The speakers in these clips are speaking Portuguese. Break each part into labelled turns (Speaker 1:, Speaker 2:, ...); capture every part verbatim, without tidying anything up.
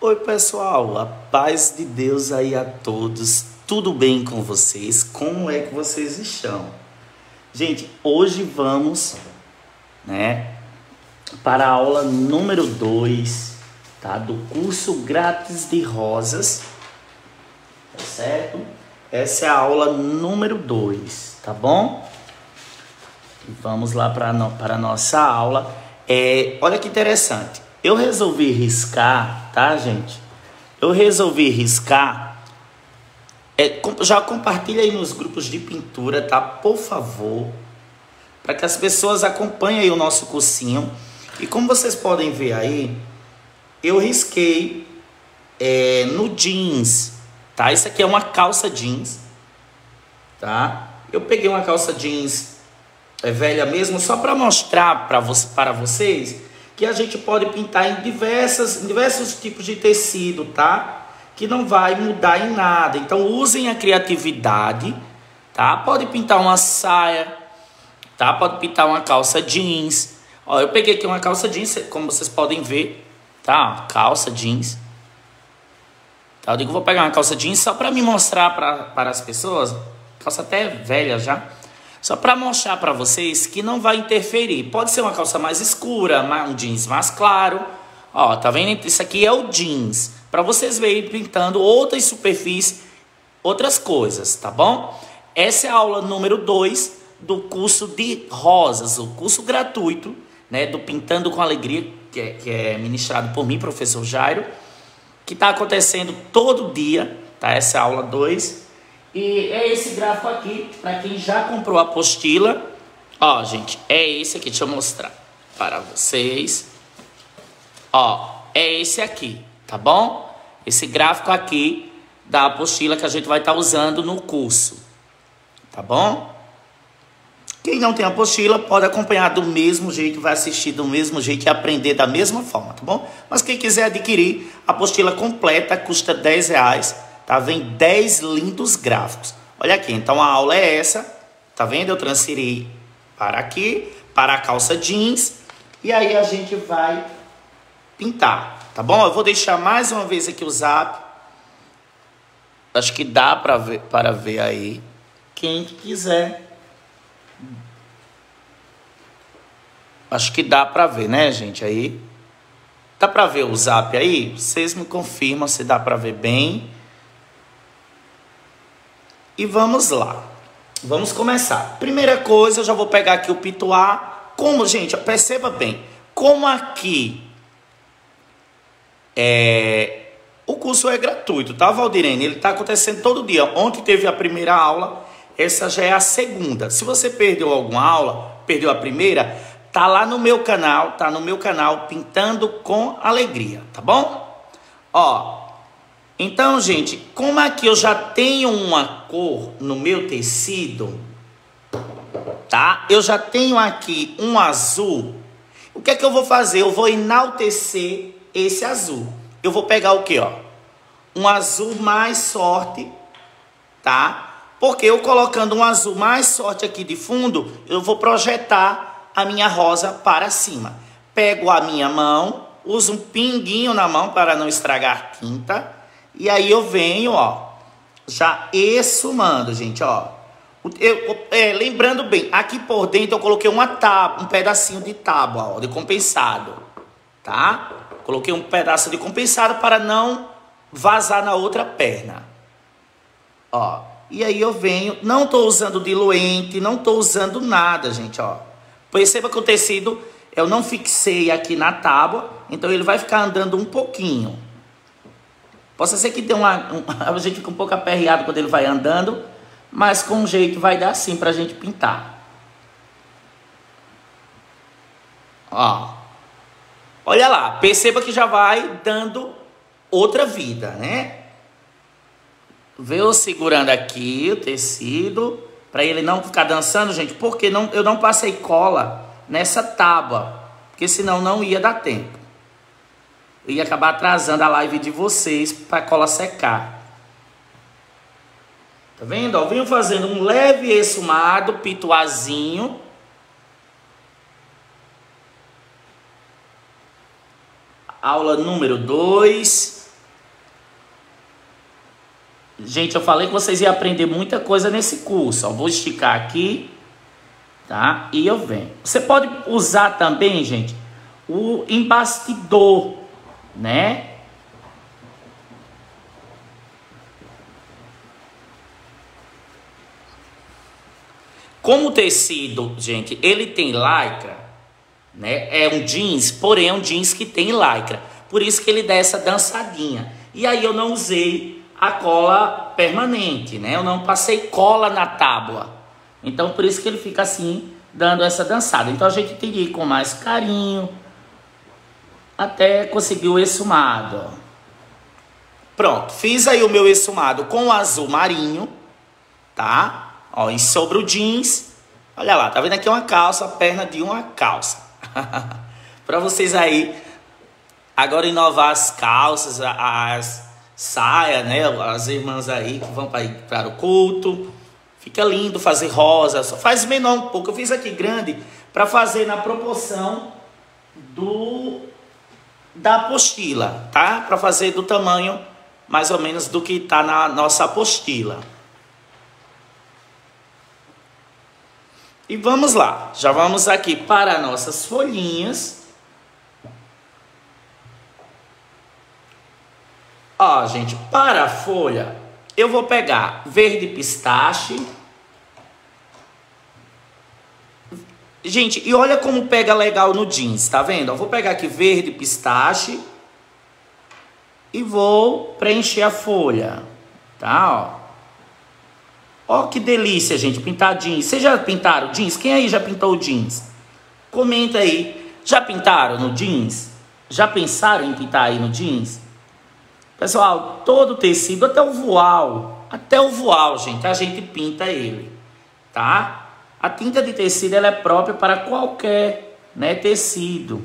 Speaker 1: Oi, pessoal, a paz de Deus aí a todos. Tudo bem com vocês? Como é que vocês estão? Gente, hoje vamos, né, para a aula número dois, tá, do curso grátis de rosas, tá certo? Essa é a aula número dois, tá bom? Vamos lá para no, para a nossa aula. É, olha que interessante. Eu resolvi riscar, tá, gente? Eu resolvi riscar. É, já compartilha aí nos grupos de pintura, tá? Por favor. Para que as pessoas acompanhem aí o nosso cursinho. E como vocês podem ver aí, eu risquei é, no jeans, tá? Isso aqui é uma calça jeans, tá? Eu peguei uma calça jeans é, velha mesmo, só para mostrar pra você, para vocês que a gente pode pintar em, diversas, em diversos tipos de tecido, tá? Que não vai mudar em nada. Então usem a criatividade, tá? Pode pintar uma saia, tá? Pode pintar uma calça jeans. Ó, eu peguei aqui uma calça jeans, como vocês podem ver, tá? Calça jeans. Tá? Eu digo, vou pegar uma calça jeans só para me mostrar pra, para as pessoas. Calça até velha já. Só para mostrar para vocês que não vai interferir. Pode ser uma calça mais escura, um jeans mais claro. Ó, tá vendo? Isso aqui é o jeans. Para vocês verem pintando outras superfícies, outras coisas, tá bom? Essa é a aula número dois do curso de rosas, o curso gratuito, né, do Pintando com Alegria, que é, que é ministrado por mim, professor Jairo, que está acontecendo todo dia, tá? Essa é a aula dois. E é esse gráfico aqui, para quem já comprou a apostila. Ó, gente, é esse aqui, deixa eu mostrar para vocês. Ó, é esse aqui, tá bom? Esse gráfico aqui da apostila que a gente vai estar usando no curso, tá bom? Quem não tem apostila pode acompanhar do mesmo jeito, vai assistir do mesmo jeito e aprender da mesma forma, tá bom? Mas quem quiser adquirir a apostila completa, custa dez reais. Tá, vem dez lindos gráficos. Olha aqui, então a aula é essa. Tá vendo? Eu transferi para aqui, para a calça jeans. E aí a gente vai pintar, tá bom? Eu vou deixar mais uma vez aqui o zap. Acho que dá para ver, para ver aí. Quem quiser. Acho que dá para ver, né, gente? Aí. Dá para ver o zap aí? Vocês me confirmam se dá para ver bem. E vamos lá, vamos começar. Primeira coisa, eu já vou pegar aqui o pituá. Como, gente, perceba bem, como aqui é, o curso é gratuito, tá, Valdirene? Ele tá acontecendo todo dia. Ontem teve a primeira aula, essa já é a segunda. Se você perdeu alguma aula, perdeu a primeira, tá lá no meu canal, tá no meu canal Pintando com Alegria, tá bom? Ó. Então, gente, como aqui eu já tenho uma cor no meu tecido, tá? Eu já tenho aqui um azul. O que é que eu vou fazer? Eu vou enaltecer esse azul. Eu vou pegar o quê, ó? Um azul mais forte, tá? Porque eu colocando um azul mais forte aqui de fundo, eu vou projetar a minha rosa para cima. Pego a minha mão, uso um pinguinho na mão para não estragar tinta. E aí eu venho, ó, já esfumando, gente, ó. Eu, é, lembrando bem, aqui por dentro eu coloquei uma tábua, um pedacinho de tábua, ó, de compensado, tá? Coloquei um pedaço de compensado para não vazar na outra perna. Ó, e aí eu venho, não tô usando diluente, não tô usando nada, gente, ó. Perceba que o tecido eu não fixei aqui na tábua, então ele vai ficar andando um pouquinho. Possa ser que dê uma, um, a gente fica um pouco aperreado quando ele vai andando, mas com jeito vai dar sim pra gente pintar. Ó. Olha lá, perceba que já vai dando outra vida, né? Vê eu segurando aqui o tecido, para ele não ficar dançando, gente, porque não, eu não passei cola nessa tábua, porque senão não ia dar tempo. Eu ia acabar atrasando a live de vocês para a cola secar. Tá vendo? Eu venho fazendo um leve esfumado, pituazinho. Aula número dois. Gente, eu falei que vocês iam aprender muita coisa nesse curso. Ó, vou esticar aqui, tá? E eu venho. Você pode usar também, gente, o embastidor, né? Como o tecido, gente, ele tem lycra, né? É um jeans, porém é um jeans que tem lycra. Por isso que ele dá essa dançadinha. E aí eu não usei a cola permanente, né? Eu não passei cola na tábua. Então por isso que ele fica assim, dando essa dançada. Então a gente tem que ir com mais carinho até conseguir o esfumado. Pronto, fiz aí o meu esfumado com o azul marinho, tá? Ó, e sobre o jeans, olha lá, tá vendo aqui uma calça, a perna de uma calça. Para vocês aí agora inovar as calças, as saias, né? As irmãs aí que vão para ir para o culto. Fica lindo fazer rosa, só faz menor um pouco. Eu fiz aqui grande para fazer na proporção do da apostila, tá? Para fazer do tamanho mais ou menos do que tá na nossa apostila. E vamos lá, já vamos aqui para nossas folhinhas. Ó, gente, para a folha, eu vou pegar verde pistache. Gente, e olha como pega legal no jeans, tá vendo? Eu vou pegar aqui verde pistache e vou preencher a folha, tá? Ó. Ó que delícia, gente, pintar jeans. Vocês já pintaram jeans? Quem aí já pintou jeans? Comenta aí. Já pintaram no jeans? Já pensaram em pintar aí no jeans? Pessoal, todo tecido, até o voal, até o voal, gente, a gente pinta ele, tá? A tinta de tecido, ela é própria para qualquer, né, tecido.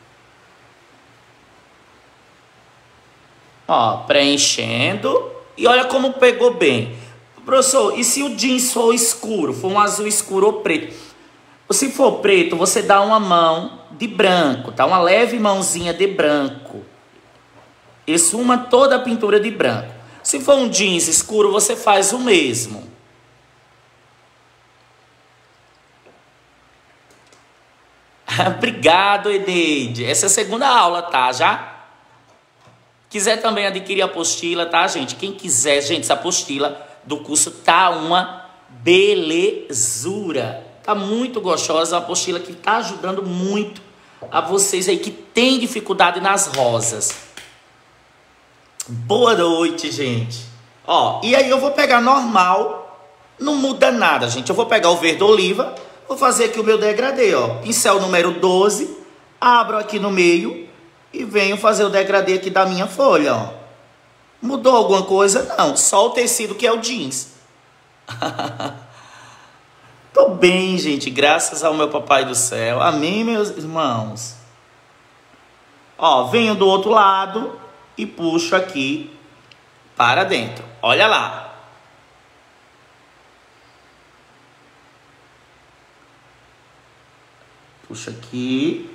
Speaker 1: Ó, preenchendo. E olha como pegou bem. Professor, e se o jeans for escuro, for um azul escuro ou preto? Se for preto, você dá uma mão de branco, tá? Uma leve mãozinha de branco. Esfuma toda a pintura de branco. Se for um jeans escuro, você faz o mesmo. Obrigado, Eneide. Essa é a segunda aula, tá? Já? Quiser também adquirir a apostila, tá, gente? Quem quiser, gente, essa apostila do curso tá uma belezura. Tá muito gostosa, a apostila que tá ajudando muito a vocês aí que tem dificuldade nas rosas. Boa noite, gente. Ó, e aí eu vou pegar normal, não muda nada, gente. Eu vou pegar o verde oliva, vou fazer aqui o meu degradê, ó. Pincel número doze, abro aqui no meio e venho fazer o degradê aqui da minha folha, ó. Mudou alguma coisa? Não, só o tecido que é o jeans. Tô bem, gente, graças ao meu papai do céu. Amém, meus irmãos. Ó, venho do outro lado e puxo aqui para dentro. Olha lá. Puxa aqui.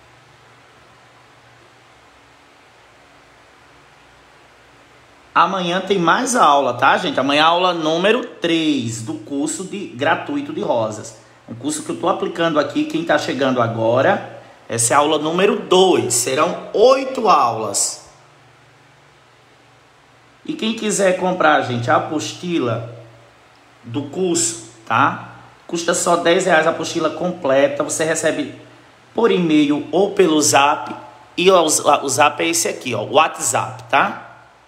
Speaker 1: Amanhã tem mais aula, tá, gente? Amanhã aula número três do curso de, gratuito de rosas. Um curso que eu tô aplicando aqui, quem tá chegando agora. Essa é a aula número dois. Serão oito aulas. E quem quiser comprar, gente, a apostila do curso, tá? Custa só dez reais a apostila completa. Você recebe por e-mail ou pelo zap. E o, o zap é esse aqui, ó, o WhatsApp, tá?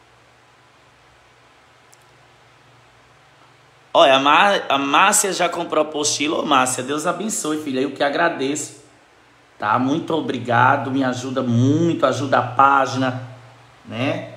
Speaker 1: Olha, a, Má, a Márcia já comprou a apostila. Ô, Márcia, Deus abençoe, filha. Eu que agradeço. Tá? Muito obrigado. Me ajuda muito, ajuda a página, né?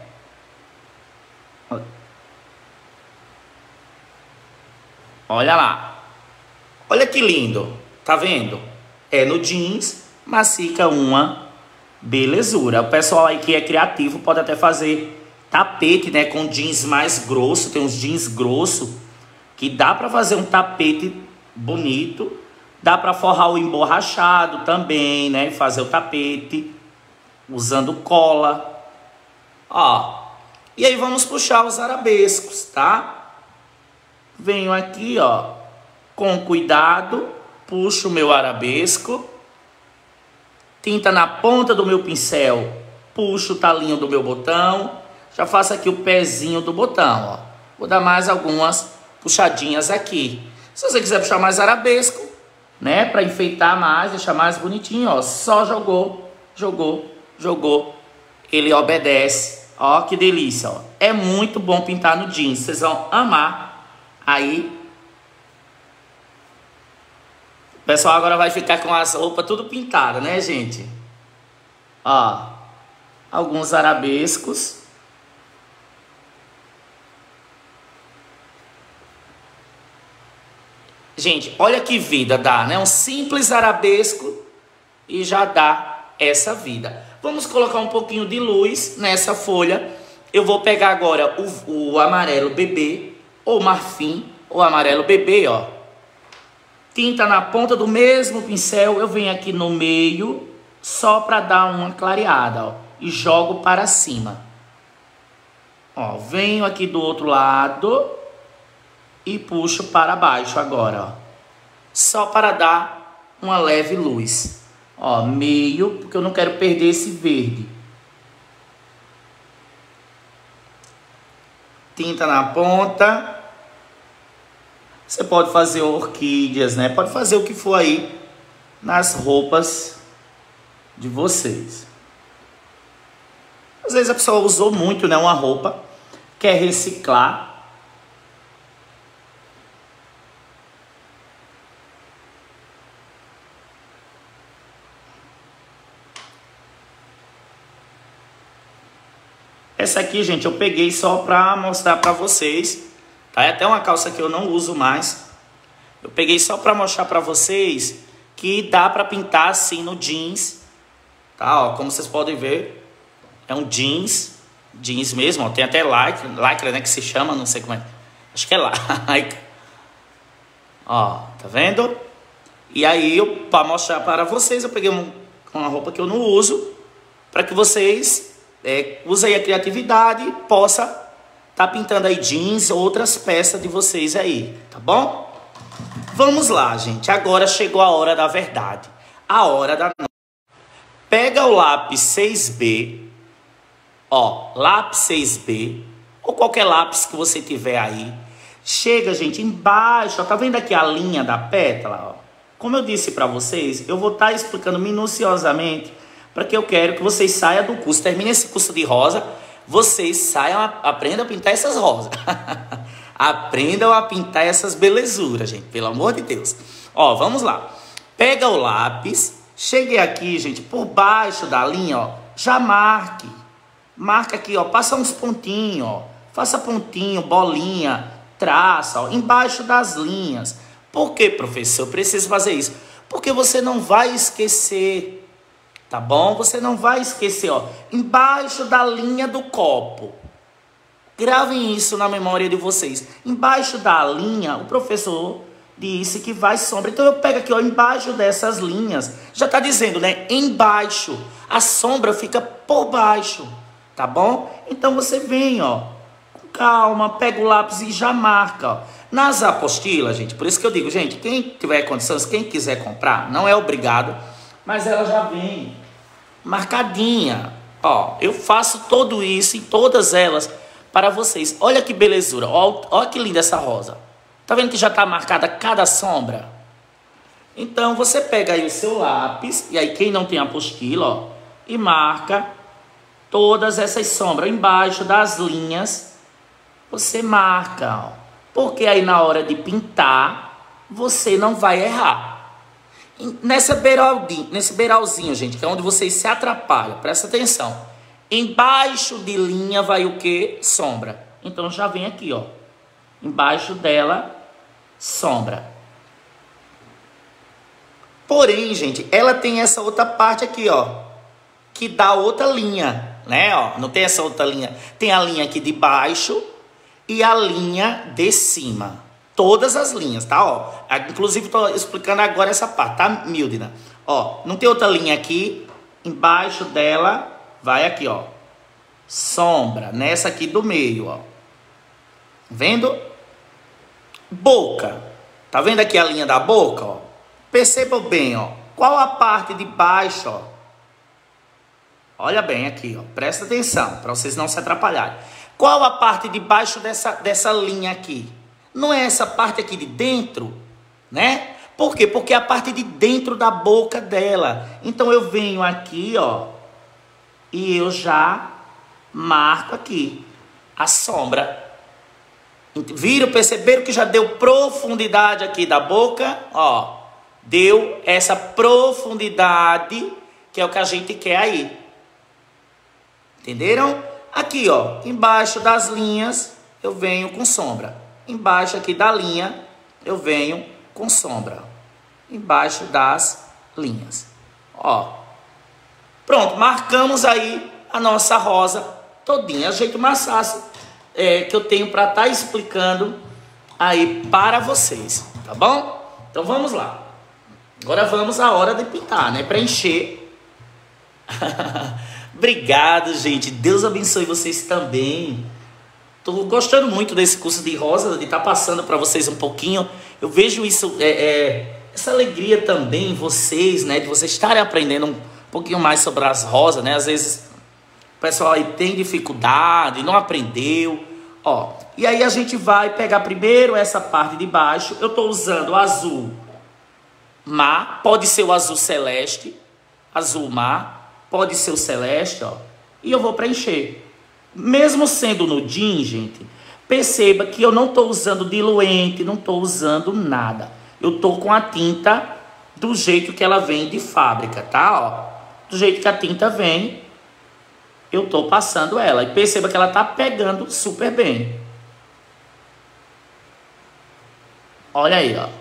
Speaker 1: Olha lá. Olha que lindo. Tá vendo? É no jeans, mas fica uma belezura. O pessoal aí que é criativo pode até fazer tapete, né? Com jeans mais grosso. Tem uns jeans grossos que dá para fazer um tapete bonito. Dá para forrar o emborrachado também, né? Fazer o tapete usando cola. Ó, E aí vamos puxar os arabescos, tá? Venho aqui, ó, com cuidado, puxo o meu arabesco. Tinta na ponta do meu pincel, puxo o talinho do meu botão. Já faço aqui o pezinho do botão, ó. Vou dar mais algumas puxadinhas aqui. Se você quiser puxar mais arabesco, né, para enfeitar mais, deixar mais bonitinho, ó, só jogou, jogou, jogou, ele obedece. Ó, que delícia, ó. É muito bom pintar no jeans, vocês vão amar. Aí, o pessoal agora vai ficar com as roupas tudo pintadas, né, gente? Ó, alguns arabescos. Gente, olha que vida dá, né? Um simples arabesco e já dá essa vida. Vamos colocar um pouquinho de luz nessa folha. Eu vou pegar agora o, o amarelo bebê, ou marfim, ou amarelo bebê, ó. Tinta na ponta do mesmo pincel, eu venho aqui no meio, só para dar uma clareada, ó. E jogo para cima. Ó, venho aqui do outro lado e puxo para baixo agora, ó. Só para dar uma leve luz. Ó, meio, porque eu não quero perder esse verde. Tinta na ponta. Você pode fazer orquídeas, né? Pode fazer o que for aí nas roupas de vocês. Às vezes a pessoa usou muito, né, uma roupa, quer reciclar. Essa aqui, gente, eu peguei só pra mostrar pra vocês, tá? É até uma calça que eu não uso mais. Eu peguei só pra mostrar pra vocês que dá pra pintar assim no jeans, tá? Ó, como vocês podem ver, é um jeans, jeans mesmo, ó. Tem até lycra, lycra, né, que se chama, não sei como é. Acho que é lycra. Ó, tá vendo? E aí, eu, pra mostrar para vocês, eu peguei um, uma roupa que eu não uso, pra que vocês... É, usa aí a criatividade, possa tá pintando aí jeans, outras peças de vocês aí, tá bom? Vamos lá, gente. Agora chegou a hora da verdade. A hora da... Pega o lápis seis B, ó, lápis seis B, ou qualquer lápis que você tiver aí. Chega, gente, embaixo, ó, tá vendo aqui a linha da pétala, ó? Como eu disse pra vocês, eu vou estar tá explicando minuciosamente, para que eu quero que vocês saiam do curso, termine esse curso de rosa, vocês saiam, aprendam a pintar essas rosas. Aprendam a pintar essas belezuras, gente, pelo amor de Deus. Ó, vamos lá. Pega o lápis, cheguei aqui, gente, por baixo da linha, ó, já marque. Marca aqui, ó, passa uns pontinhos, ó, faça pontinho, bolinha, traça, ó, embaixo das linhas. Por que, professor, eu preciso fazer isso? Porque você não vai esquecer. Tá bom? Você não vai esquecer, ó, embaixo da linha do copo. Gravem isso na memória de vocês. Embaixo da linha, o professor disse que vai sombra. Então eu pego aqui, ó, embaixo dessas linhas. Já tá dizendo, né? Embaixo. A sombra fica por baixo. Tá bom? Então você vem, ó, com calma, pega o lápis e já marca, ó. Nas apostilas, gente, por isso que eu digo, gente, quem tiver condições, quem quiser comprar, não é obrigado, mas ela já vem marcadinha, ó. Eu faço tudo isso em todas elas para vocês. Olha que belezura, ó, ó que linda essa rosa. Tá vendo que já tá marcada cada sombra? Então você pega aí o seu lápis, e aí quem não tem apostila, ó, e marca todas essas sombras embaixo das linhas. Você marca, ó, porque aí na hora de pintar você não vai errar. Nessa beiraldinho, nesse beiralzinho, gente, que é onde vocês se atrapalham, presta atenção. Embaixo de linha vai o que? Sombra. Então já vem aqui, ó. Embaixo dela, sombra. Porém, gente, ela tem essa outra parte aqui, ó, que dá outra linha, né? Ó, não tem essa outra linha. Tem a linha aqui de baixo e a linha de cima. Todas as linhas, tá? Ó, inclusive tô explicando agora essa parte, tá, Mildina? Ó, não tem outra linha aqui, embaixo dela vai aqui, ó. sombra nessa aqui do meio, ó. Vendo? Boca. Tá vendo aqui a linha da boca, ó? Perceba bem, ó. Qual a parte de baixo, ó? Olha bem aqui, ó. Presta atenção, para vocês não se atrapalharem. Qual a parte de baixo dessa, dessa linha aqui? Não é essa parte aqui de dentro, né? Por quê? Porque é a parte de dentro da boca dela. Então eu venho aqui, ó, e eu já marco aqui a sombra. Viram? Perceberam que já deu profundidade aqui da boca? Ó, deu essa profundidade que é o que a gente quer aí. Entenderam? Aqui, ó, embaixo das linhas eu venho com sombra. Embaixo aqui da linha eu venho com sombra. Embaixo das linhas. Ó. Pronto, marcamos aí a nossa rosa todinha. É o jeito mais fácil é, que eu tenho para estar tá explicando aí para vocês, tá bom? Então vamos lá. Agora vamos à hora de pintar, né? Preencher. Obrigado, gente. Deus abençoe vocês também. Tô gostando muito desse curso de rosa, de estar tá passando para vocês um pouquinho. Eu vejo isso, é, é, essa alegria também em vocês, né? De vocês estarem aprendendo um pouquinho mais sobre as rosas, né? Às vezes o pessoal aí tem dificuldade, não aprendeu. Ó, e aí a gente vai pegar primeiro essa parte de baixo. Eu tô usando o azul mar, pode ser o azul celeste, azul mar, pode ser o celeste, ó. E eu vou preencher. Mesmo sendo no jean, gente, perceba que eu não estou usando diluente, não estou usando nada. Eu estou com a tinta do jeito que ela vem de fábrica, tá? Ó, do jeito que a tinta vem, eu estou passando ela. E perceba que ela está pegando super bem. Olha aí, ó.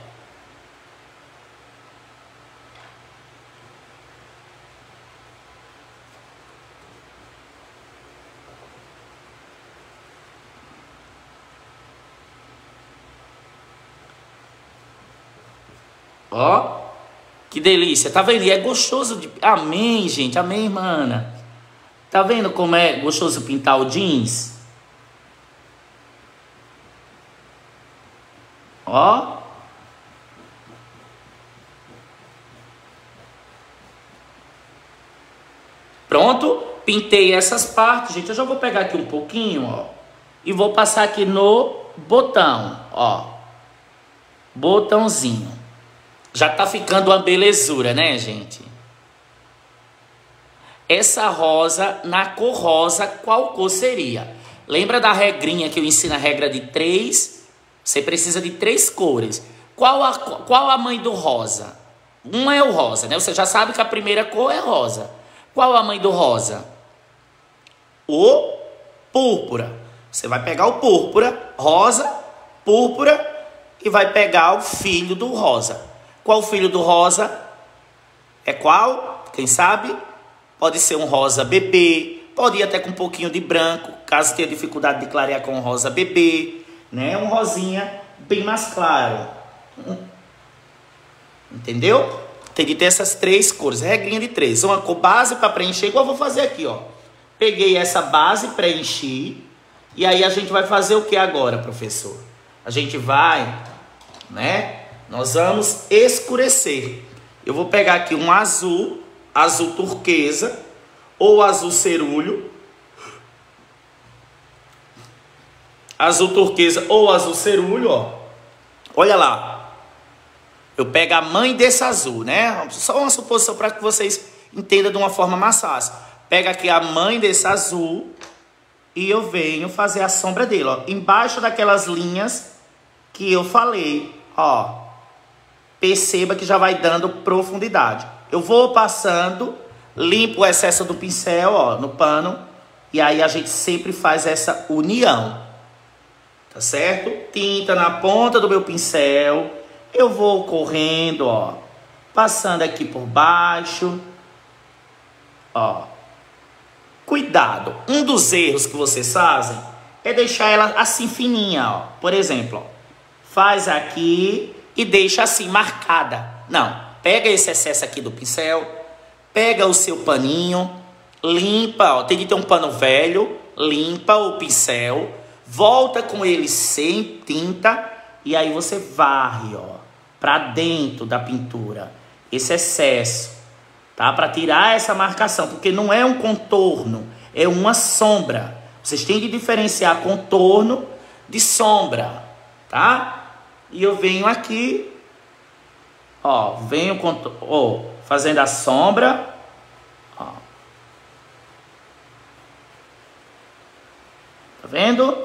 Speaker 1: Ó, que delícia, tá vendo? E é gostoso de... Amém, gente, amém, irmã. Tá vendo como é gostoso pintar o jeans? Ó. Pronto, pintei essas partes, gente. Eu já vou pegar aqui um pouquinho, ó. E vou passar aqui no botão, ó. Botãozinho. Já tá ficando uma belezura, né, gente? Essa rosa, na cor rosa, qual cor seria? Lembra da regrinha que eu ensino a regra de três? Você precisa de três cores. Qual a, qual a mãe do rosa? Um é o rosa, né? Você já sabe que a primeira cor é rosa. Qual a mãe do rosa? O púrpura. Você vai pegar o púrpura, rosa, púrpura, e vai pegar o filho do rosa. Qual o filho do rosa? É qual? Quem sabe? Pode ser um rosa bebê, pode ir até com um pouquinho de branco, caso tenha dificuldade de clarear com um rosa bebê, né? Um rosinha bem mais claro. Entendeu? Tem que ter essas três cores, regrinha de três. Uma cor base para preencher, igual eu vou fazer aqui, ó. Peguei essa base, preenchi, e aí a gente vai fazer o que agora, professor? A gente vai, né? Nós vamos escurecer. Eu vou pegar aqui um azul, azul turquesa, ou azul cerúleo. Azul turquesa ou azul cerúleo, ó. Olha lá. Eu pego a mãe desse azul, né? Só uma suposição para que vocês entendam de uma forma mais fácil. Pega aqui a mãe desse azul e eu venho fazer a sombra dele, ó. Embaixo daquelas linhas que eu falei, ó. Perceba que já vai dando profundidade. Eu vou passando, limpo o excesso do pincel, ó, no pano. E aí a gente sempre faz essa união. Tá certo? Tinta na ponta do meu pincel. Eu vou correndo, ó. Passando aqui por baixo. Ó. Cuidado. Um dos erros que vocês fazem é deixar ela assim fininha, ó. Por exemplo, ó. Faz aqui... e deixa assim, marcada. Não, pega esse excesso aqui do pincel, pega o seu paninho limpa, ó, tem que ter um pano velho, limpa o pincel, volta com ele sem tinta e aí você varre, ó, para dentro da pintura esse excesso, tá? Para tirar essa marcação, porque não é um contorno, é uma sombra. Vocês têm que diferenciar contorno de sombra, tá? E eu venho aqui, ó, venho ó, fazendo a sombra, ó. Tá vendo?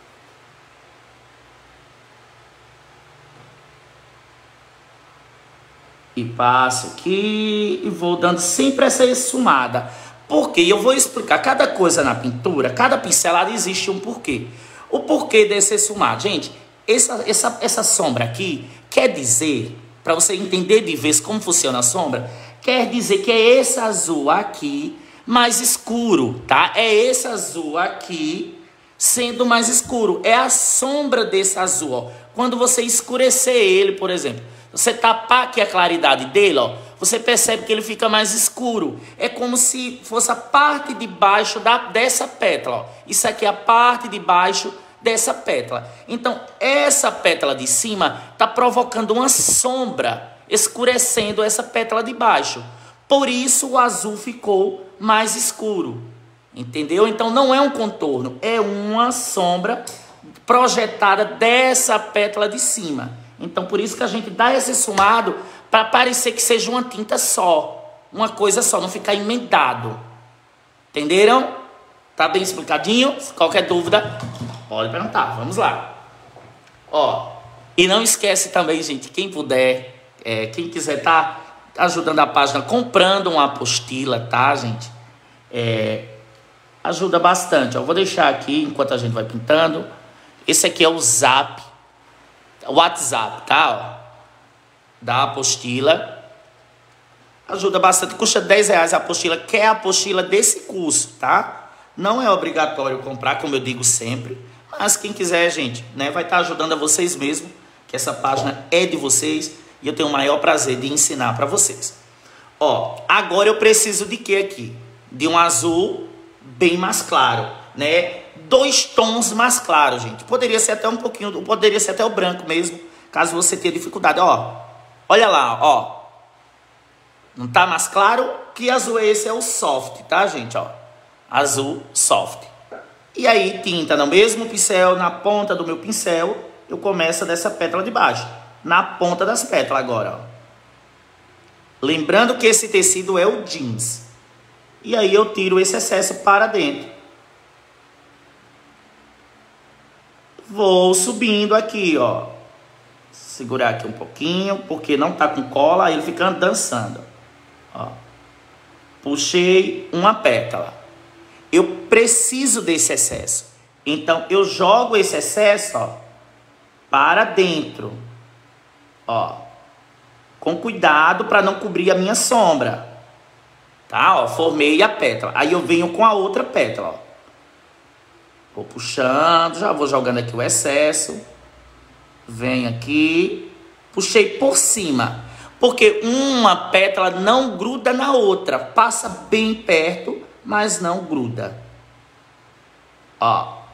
Speaker 1: E passo aqui e vou dando sempre essa esfumada. Porque eu vou explicar cada coisa na pintura, cada pincelada existe um porquê. O porquê desse esfumado, gente, essa, essa, essa sombra aqui quer dizer, para você entender de vez como funciona a sombra, quer dizer que é esse azul aqui mais escuro, tá? É esse azul aqui sendo mais escuro. É a sombra desse azul, ó. Quando você escurecer ele, por exemplo, você tapar aqui a claridade dele, ó, você percebe que ele fica mais escuro. É como se fosse a parte de baixo da, dessa pétala, ó. Isso aqui é a parte de baixo dessa pétala. Então, essa pétala de cima está provocando uma sombra, escurecendo essa pétala de baixo. Por isso, o azul ficou mais escuro. Entendeu? Então, não é um contorno, é uma sombra projetada dessa pétala de cima. Então, por isso que a gente dá esse esfumado para parecer que seja uma tinta só. Uma coisa só, não ficar emendado. Entenderam? Tá bem explicadinho? Qualquer dúvida, pode perguntar. Vamos lá. Ó, e não esquece também, gente, quem puder, é, quem quiser tá ajudando a página, comprando uma apostila, tá, gente? É, ajuda bastante. Eu vou deixar aqui, enquanto a gente vai pintando. Esse aqui é o Zap. WhatsApp, tá? Ó, da apostila. Ajuda bastante. Custa dez reais a apostila, que é a apostila desse curso, tá? Não é obrigatório comprar, como eu digo sempre. Mas quem quiser, gente, né, vai estar ajudando a vocês mesmo. Que essa página é de vocês. E eu tenho o maior prazer de ensinar para vocês. Ó, agora eu preciso de quê aqui? De um azul bem mais claro, né? Dois tons mais claros, gente. Poderia ser até um pouquinho, poderia ser até o branco mesmo, caso você tenha dificuldade. Ó, olha lá, ó. Não tá mais claro? Que azul é esse? É o soft, tá, gente? Ó, azul soft. E aí, tinta no mesmo pincel, na ponta do meu pincel, eu começo dessa pétala de baixo. Na ponta das pétalas agora, ó. Lembrando que esse tecido é o jeans. E aí eu tiro esse excesso para dentro. Vou subindo aqui, ó. Segurar aqui um pouquinho, porque não tá com cola, aí ele fica dançando. Ó. Puxei uma pétala. Eu preciso desse excesso. Então, eu jogo esse excesso, ó, para dentro. Ó. Com cuidado para não cobrir a minha sombra. Tá? Ó, formei a pétala. Aí eu venho com a outra pétala, ó. Vou puxando, já vou jogando aqui o excesso. Venho aqui. Puxei por cima. Porque uma pétala não gruda na outra. Passa bem perto, mas não gruda. Ó.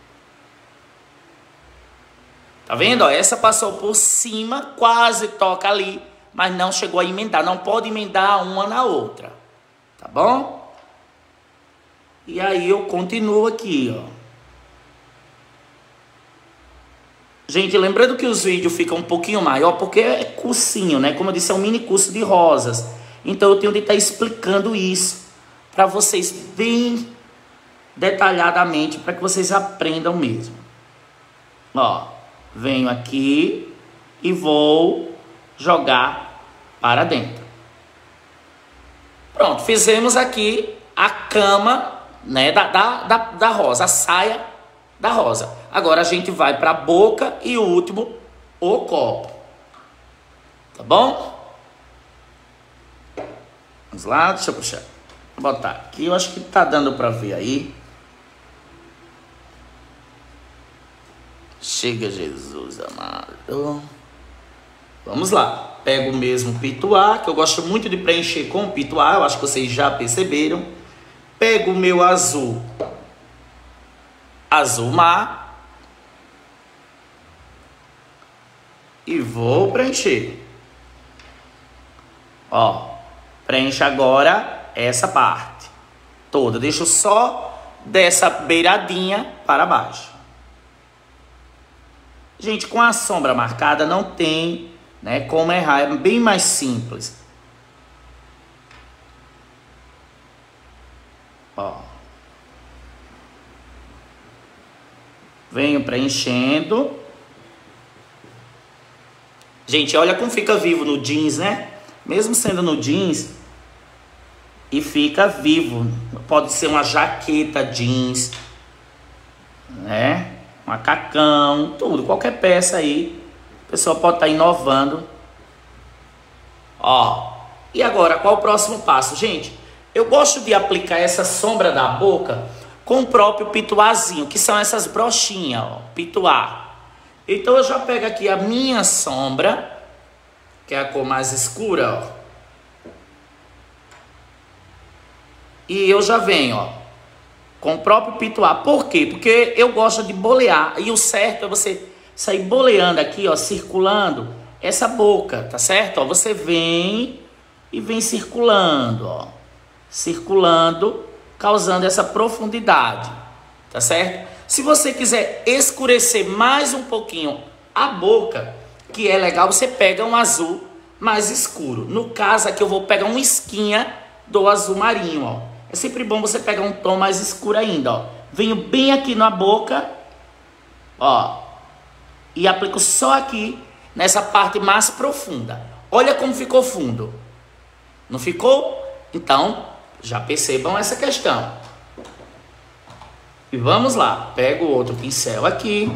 Speaker 1: Tá vendo? Ó, essa passou por cima, quase toca ali, mas não chegou a emendar. Não pode emendar uma na outra. Tá bom? E aí eu continuo aqui, ó. Gente, lembrando que os vídeos ficam um pouquinho maior, porque é cursinho, né? Como eu disse, é um mini curso de rosas. Então eu tenho de estar explicando isso para vocês bem detalhadamente, para que vocês aprendam mesmo. Ó, venho aqui e vou jogar para dentro. Pronto, fizemos aqui a cama, né, da, da, da, da rosa, a saia da rosa. Agora a gente vai para a boca e o último, o copo. Tá bom? Vamos lá, deixa eu puxar. Vou botar aqui, eu acho que tá dando para ver aí. Chega, Jesus amado. Vamos lá. Pego o mesmo pituá, que eu gosto muito de preencher com o pituá. Eu acho que vocês já perceberam. Pego o meu azul, azul mar, e vou preencher. Ó, preenche agora essa parte toda. Deixo só dessa beiradinha para baixo. Gente, com a sombra marcada não tem, né, como errar. É bem mais simples. Ó. Venho preenchendo. Gente, olha como fica vivo no jeans, né? Mesmo sendo no jeans, e fica vivo. Pode ser uma jaqueta jeans, né? Macacão, tudo. Qualquer peça aí, a pessoa pode estar inovando. Ó. E agora, qual o próximo passo? Gente, eu gosto de aplicar essa sombra da boca com o próprio pituazinho, que são essas brochinhas, ó, pituá. Então eu já pego aqui a minha sombra, que é a cor mais escura, ó. E eu já venho, ó, com o próprio pituá. Por quê? Porque eu gosto de bolear. E o certo é você sair boleando aqui, ó, circulando essa boca, tá certo? Ó, você vem e vem circulando, ó. Circulando, causando essa profundidade, tá certo? Se você quiser escurecer mais um pouquinho a boca, que é legal, você pega um azul mais escuro. No caso aqui eu vou pegar um esquinha do azul marinho, ó. É sempre bom você pegar um tom mais escuro ainda, ó. Venho bem aqui na boca, ó, e aplico só aqui nessa parte mais profunda. Olha como ficou fundo. Não ficou? Então, já percebam essa questão. E vamos lá. Pego o outro pincel aqui.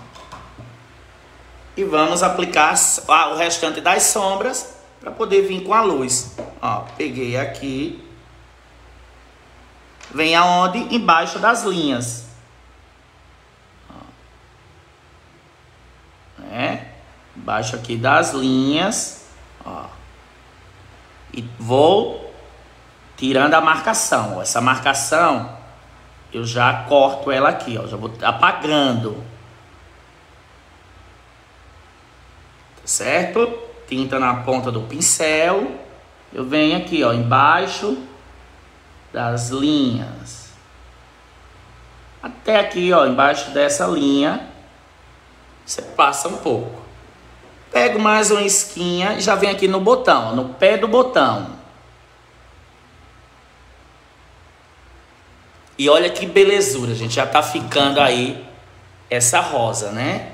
Speaker 1: E vamos aplicar o restante das sombras para poder vir com a luz. Ó, peguei aqui. Vem aonde? Embaixo das linhas. Ó. Né? Embaixo aqui das linhas. Ó. E vou tirando a marcação. Ó. Essa marcação, eu já corto ela aqui, ó. Já vou apagando. Tá certo? Tinta na ponta do pincel. Eu venho aqui, ó, embaixo das linhas. Até aqui, ó, embaixo dessa linha. Você passa um pouco. Pego mais uma esquinha e já vem aqui no botão, ó, no pé do botão. E olha que belezura, gente. Já tá ficando aí essa rosa, né?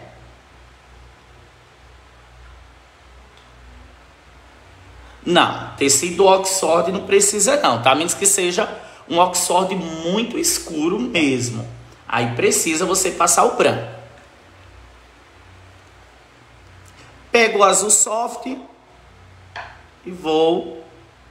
Speaker 1: Não, tecido Oxford não precisa não, tá? A menos que seja um Oxford muito escuro mesmo. Aí precisa você passar o branco. Pego o azul soft e vou...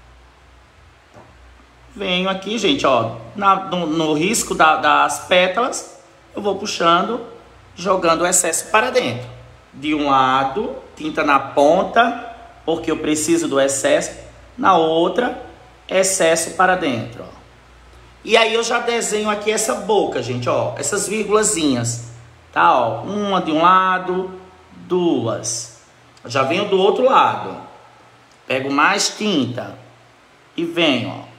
Speaker 1: Venho aqui, gente, ó, na, no, no risco da, das pétalas, eu vou puxando, jogando o excesso para dentro. De um lado, tinta na ponta, porque eu preciso do excesso. Na outra, excesso para dentro, ó. E aí eu já desenho aqui essa boca, gente, ó, essas vírgulazinhas, tá, ó, uma de um lado, duas. Já venho do outro lado. Pego mais tinta e venho, ó.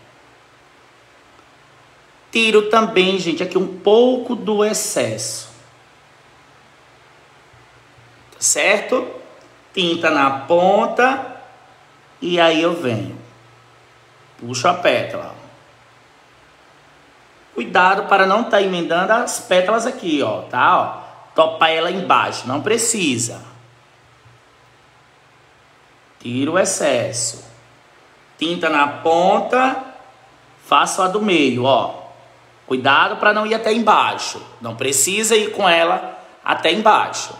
Speaker 1: Tiro também, gente, aqui um pouco do excesso. Tá certo? Tinta na ponta. E aí eu venho. Puxo a pétala. Cuidado para não estar emendando as pétalas aqui, ó, tá? Ó, topar ela embaixo, não precisa. Tiro o excesso. Tinta na ponta. Faço a do meio, ó. Cuidado para não ir até embaixo. Não precisa ir com ela até embaixo.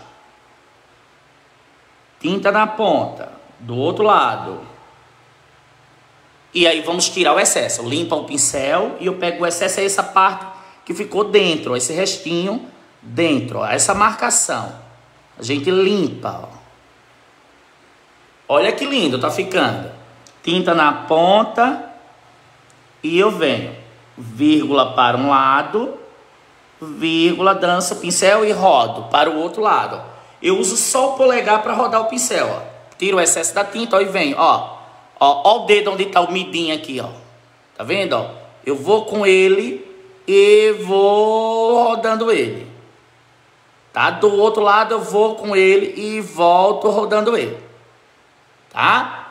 Speaker 1: Tinta na ponta. Do outro lado. E aí vamos tirar o excesso. Limpa o pincel e eu pego o excesso. É essa parte que ficou dentro. Ó, esse restinho dentro. Ó, essa marcação. A gente limpa. Ó. Olha que lindo tá ficando. Tinta na ponta. E eu venho. vírgula para um lado, vírgula, danço o pincel e rodo para o outro lado. Eu uso só o polegar para rodar o pincel, ó. Tiro o excesso da tinta, ó, e venho, ó. Ó, ó o dedo onde tá o midinho aqui, ó. Tá vendo, ó? Eu vou com ele e vou rodando ele. Tá? Do outro lado eu vou com ele e volto rodando ele. Tá?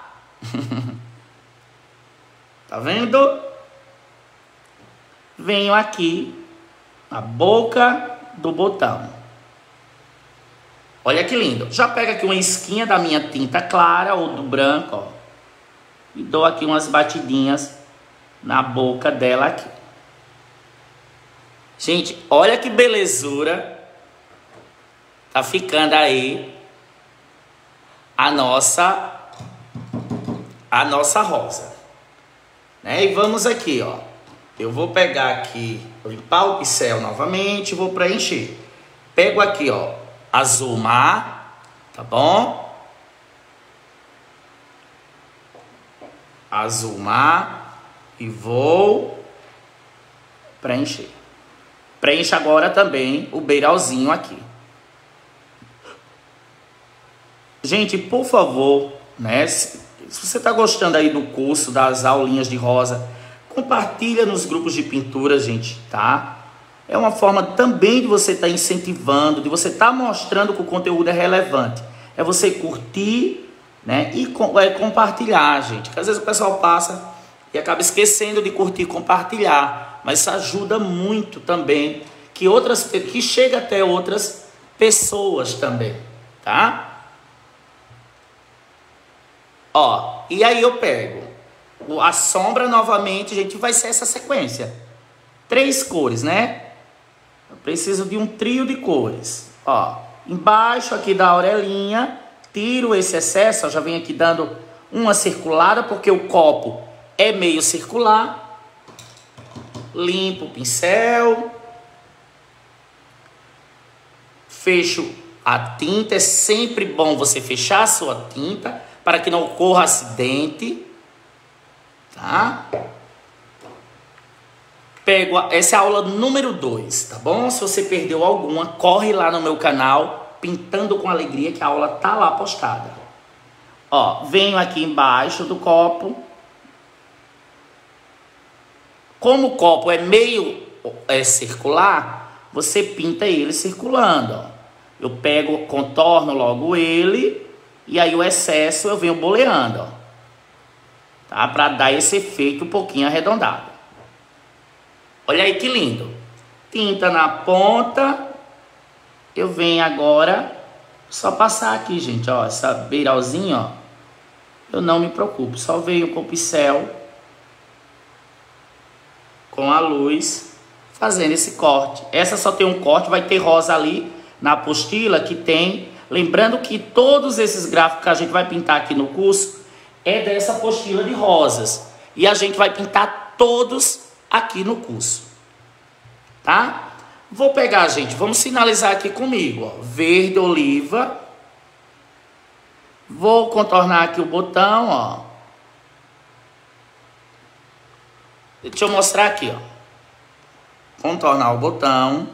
Speaker 1: Tá vendo? Venho aqui na boca do botão. Olha que lindo. Já pego aqui uma esquinha da minha tinta clara ou do branco, ó. E dou aqui umas batidinhas na boca dela aqui. Gente, olha que belezura. Tá ficando aí a nossa a nossa rosa, né? E vamos aqui, ó. Eu vou pegar aqui, limpar o pincel novamente, vou preencher. Pego aqui, ó, azul mar, tá bom? Azul mar e vou preencher. Preencha agora também o beiralzinho aqui. Gente, por favor, né? Se, se você está gostando aí do curso, das aulinhas de rosa, compartilha nos grupos de pintura, gente, tá? É uma forma também de você estar tá incentivando, de você estar tá mostrando que o conteúdo é relevante. É você curtir, né? E com, é, compartilhar, gente. Porque às vezes o pessoal passa e acaba esquecendo de curtir e compartilhar. Mas isso ajuda muito também, que, outras, que chega até outras pessoas também, tá? Ó, e aí eu pego a sombra novamente, gente, vai ser essa sequência. Três cores, né? Eu preciso de um trio de cores. Ó, embaixo aqui da orelhinha, tiro esse excesso, ó, já venho aqui dando uma circulada, porque o copo é meio circular. Limpo o pincel. Fecho a tinta, é sempre bom você fechar a sua tinta, para que não ocorra acidente, tá? Pego, a, essa é a aula número dois, tá bom? Se você perdeu alguma, corre lá no meu canal, Pintando com Alegria, que a aula tá lá postada. Ó, venho aqui embaixo do copo. Como o copo é meio é, circular, você pinta ele circulando, ó. Eu pego, contorno logo ele. E aí o excesso eu venho boleando, ó, tá? Para dar esse efeito um pouquinho arredondado. Olha aí que lindo. Tinta na ponta. Eu venho agora só passar aqui, gente, ó, essa beiralzinha, ó. Eu não me preocupo, só venho com o pincel, com a luz, fazendo esse corte. Essa só tem um corte, vai ter rosa ali na apostila que tem. Lembrando que todos esses gráficos que a gente vai pintar aqui no curso é dessa apostila de rosas. E a gente vai pintar todos aqui no curso. Tá? Vou pegar, gente, vamos finalizar aqui comigo, ó. Verde oliva. Vou contornar aqui o botão, ó. Deixa eu mostrar aqui, ó. Contornar o botão.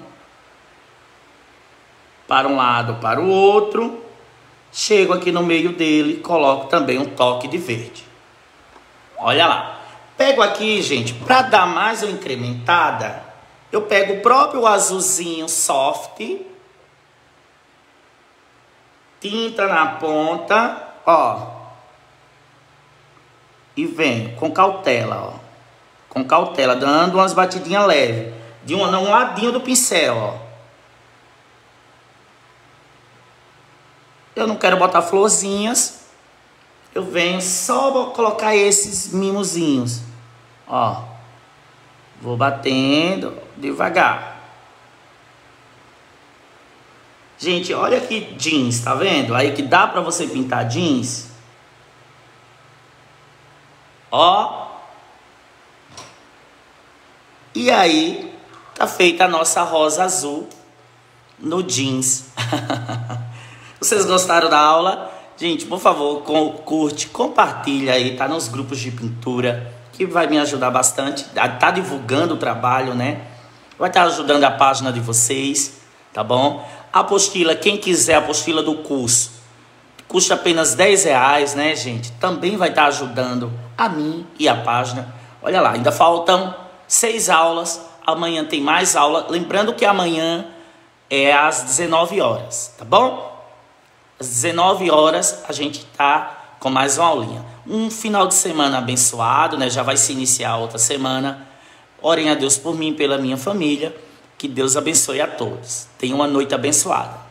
Speaker 1: Para um lado, para o outro. Chego aqui no meio dele, coloco também um toque de verde. Olha lá. Pego aqui, gente, para dar mais uma incrementada, eu pego o próprio azulzinho soft. Tinta na ponta, ó. E venho com cautela, ó. Com cautela, dando umas batidinhas leves. De um, um ladinho do pincel, ó. Eu não quero botar florzinhas. Eu venho só colocar esses mimosinhos. Ó. Vou batendo devagar. Gente, olha aqui jeans, tá vendo? Aí que dá pra você pintar jeans. Ó. E aí, tá feita a nossa rosa azul no jeans. Vocês gostaram da aula? Gente, por favor, curte, compartilha aí, tá nos grupos de pintura, que vai me ajudar bastante. Tá divulgando o trabalho, né? Vai estar ajudando a página de vocês, tá bom? A apostila, quem quiser a apostila do curso, custa apenas dez reais, né, gente? Também vai estar ajudando a mim e a página. Olha lá, ainda faltam seis aulas. Amanhã tem mais aula. Lembrando que amanhã é às dezenove horas, tá bom? Às dezenove horas a gente tá com mais uma aulinha. Um final de semana abençoado, né? Já vai se iniciar outra semana. Orem a Deus por mim e pela minha família. Que Deus abençoe a todos. Tenham uma noite abençoada.